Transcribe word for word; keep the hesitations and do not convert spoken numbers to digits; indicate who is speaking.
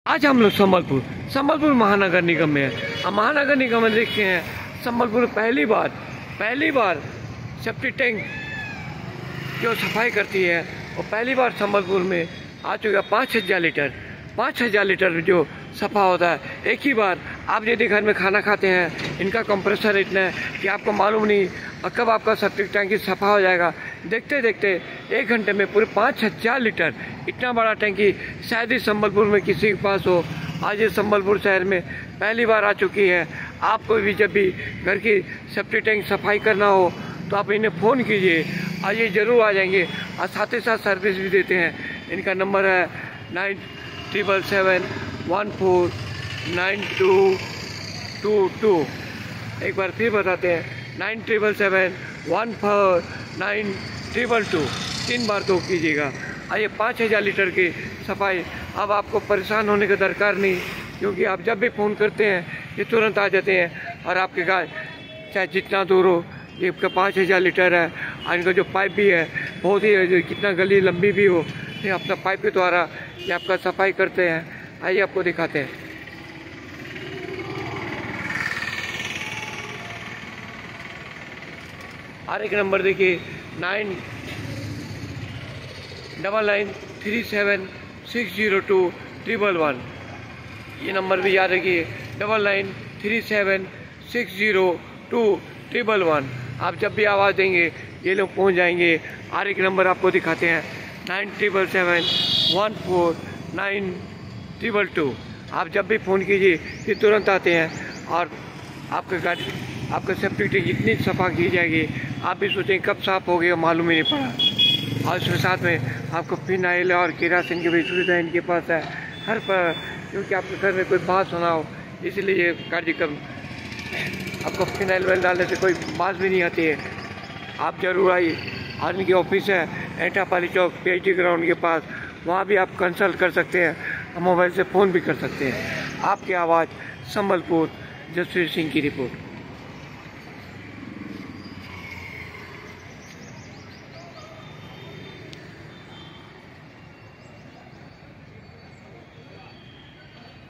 Speaker 1: आज हम लोग संबलपुर संबलपुर महानगर निगम में है। अब महानगर निगम में देखते हैं संबलपुर पहली बार पहली बार सेप्टिक टैंक जो सफाई करती है और पहली बार संबलपुर में आ चुका पाँच हज़ार लीटर पाँच हज़ार लीटर जो सफ़ा होता है एक ही बार। आप यदि घर में खाना खाते हैं, इनका कंप्रेसर इतना है कि आपको मालूम नहीं कब आपका सेप्टिक टैंकी सफ़ा हो जाएगा। देखते देखते एक घंटे में पूरे पाँच हज़ार लीटर इतना बड़ा टैंकी शायद ही संबलपुर में किसी के पास हो। आज ये संबलपुर शहर में पहली बार आ चुकी है। आपको भी जब भी घर की सेप्टिक टैंक सफाई करना हो तो आप इन्हें फ़ोन कीजिए, आज ये ज़रूर आ जाएंगे और साथ ही साथ सर्विस भी देते हैं। इनका नंबर है nine triple seven one four nine two two two. एक बार फिर बताते हैं nine triple seven one four nine triple two. तीन बार तो कीजिएगा। आइए पाँच हज़ार लीटर की सफाई। अब आपको परेशान होने का दरकार नहीं, क्योंकि आप जब भी फ़ोन करते हैं ये तुरंत आ जाते हैं और आपके घर चाहे जितना दूर हो। ये आपका पाँच हज़ार लीटर है और इनका जो पाइप भी है बहुत ही कितना गली लंबी भी हो, ये अपना पाइप के द्वारा ये आपका सफाई करते हैं। आइए आपको दिखाते हैं। और एक नंबर देखिए nine double nine three seven six zero two triple one. ये नंबर भी याद रखिए double nine three seven six zero two triple one. आप जब भी आवाज़ देंगे ये लोग पहुंच जाएंगे। और एक नंबर आपको दिखाते हैं nine triple seven one four nine triple two. आप जब भी फ़ोन कीजिए ये तुरंत आते हैं और आपके गाड़ी आपका सेप्टिक टैंक इतनी सफ़ा की जाएगी आप भी सोचेंगे कब साफ़ हो गया, मालूम ही नहीं पड़ा। और उसके साथ में आपको फिनाइल और केरासिन की भी सुविधा इनके पास है हर पर, क्योंकि आपके घर में कोई बात सुना हो इसलिए ये कार्यक्रम आपको फिनाइल वेल डालने से कोई बात भी नहीं आती है। आप जरूर आइए। और इनकी ऑफिस है Etapalli Chowk P H D ground के पास, वहाँ भी आप कंसल्ट कर सकते हैं, मोबाइल से फ़ोन भी कर सकते हैं। आपकी आवाज़ संबलपुर, जसवीर सिंह की रिपोर्ट।